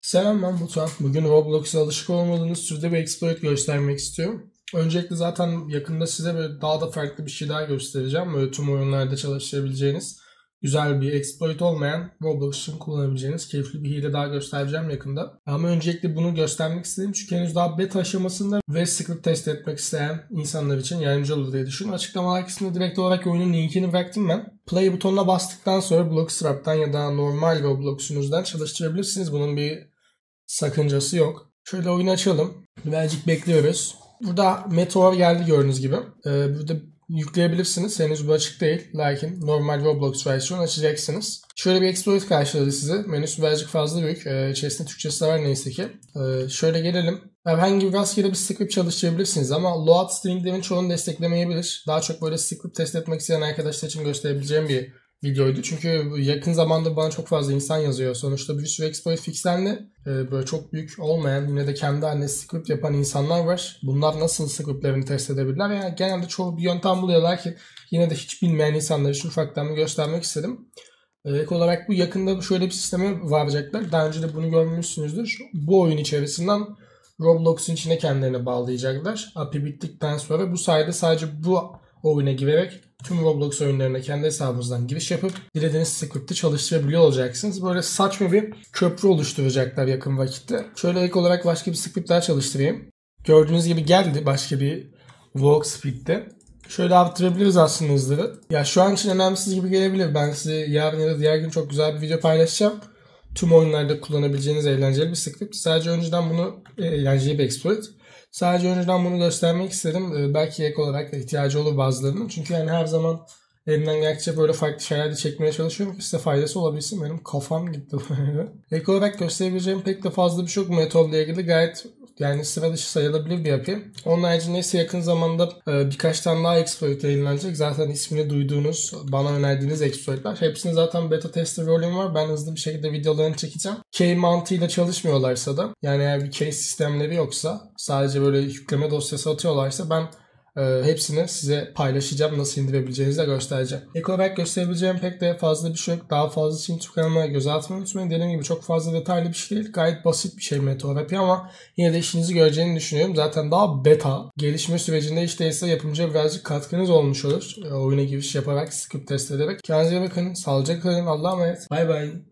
Selam, ben Batuhan. Bugün Roblox'a alışık olmadığınız türde bir exploit göstermek istiyorum. Öncelikle zaten yakında size böyle daha da farklı bir şey daha göstereceğim. Böyle tüm oyunlarda çalıştırabileceğiniz güzel bir exploit olmayan Roblox'ın kullanabileceğiniz keyifli bir hile daha göstereceğim yakında. Ama öncelikle bunu göstermek istedim çünkü henüz daha beta aşamasında ve script test etmek isteyen insanlar için yardımcı olur diye düşünüyorum. Açıklamalar kısmında direkt olarak oyunun linkini bıraktım ben. Play butonuna bastıktan sonra Bloxstrap'tan ya da normal Roblox'unuzdan çalıştırabilirsiniz. Bunun bir sakıncası yok. Şöyle oyunu açalım. Birazcık bekliyoruz. Burada Meteor geldi gördüğünüz gibi. Burada yükleyebilirsiniz. Henüz bu açık değil. Lakin normal Roblox versiyon açacaksınız. Şöyle bir exploit karşıladı sizi. Menüsü birazcık fazla büyük. İçerisinde Türkçesi var neyse ki. Şöyle gelelim. Herhangi bir rastgele bir script çalıştırabilirsiniz ama load stringlerin çoğunu desteklemeyebilir. Daha çok böyle script test etmek isteyen arkadaşlar için gösterebileceğim bir videoydu. Çünkü yakın zamanda bana çok fazla insan yazıyor. Sonuçta bir sürü exploit fixlendi. Böyle çok büyük olmayan yine de kendi haline script yapan insanlar var. Bunlar nasıl scriptlerini test edebilirler? Yani genelde çoğu bir yöntem buluyorlar ki yine de hiç bilmeyen insanlar için ufaktan bir göstermek istedim. Ek olarak bu yakında şöyle bir sisteme varacaklar. Daha önce de bunu görmüşsünüzdür. Bu oyun içerisinden Roblox'un içine kendilerini bağlayacaklar. API bittikten sonra bu sayede sadece bu oyuna girerek tüm Roblox oyunlarına kendi hesabınızdan giriş yapıp dilediğiniz script'i çalıştırabiliyor olacaksınız. Böyle saçma bir köprü oluşturacaklar yakın vakitte. Şöyle ek olarak başka bir script daha çalıştırayım. Gördüğünüz gibi geldi başka bir walk speed'de. Şöyle arttırabiliriz aslında hızları. Ya şu an için önemsiz gibi gelebilir. Ben size yarın ya da diğer gün çok güzel bir video paylaşacağım. Tüm oyunlarda kullanabileceğiniz eğlenceli bir script. Sadece önceden bunu eğlenceli bir exploit. Sadece önceden bunu göstermek istedim. Belki ek olarak ihtiyacı olur bazılarının. Çünkü yani her zaman elimden geldikçe böyle farklı şeyler de çekmeye çalışıyorum ki size faydası olabilsin. Benim kafam gitti böyle. Ek olarak gösterebileceğim pek de fazla bir şey yok. Metodla ilgili gayet yani sıra dışı sayılabilir bir yapı. Onun haricinde ise yakın zamanda birkaç tane daha exploit yayınlanacak. Zaten ismini duyduğunuz, bana önerdiğiniz exploitler. Hepsinin zaten beta tester rolüm var. Ben hızlı bir şekilde videolarını çekeceğim. Key mantığıyla çalışmıyorlarsa da yani eğer bir key sistemleri yoksa sadece böyle yükleme dosyası atıyorlarsa ben hepsini size paylaşacağım. Nasıl indirebileceğinizi de göstereceğim. Ek olarak gösterebileceğim pek de fazla bir şey yok. Daha fazla için YouTube kanalıma göz atmayı unutmayın. Dediğim gibi çok fazla detaylı bir şey değil. Gayet basit bir şey Meteor ama yine de işinizi göreceğini düşünüyorum. Zaten daha beta gelişme sürecinde hiç değilse yapımcıya birazcık katkınız olmuş olur. Oyuna giriş yaparak, script test ederek. Kendinize bakın. Sağlıcakla kalın. Allah'a emanet. Bay bay.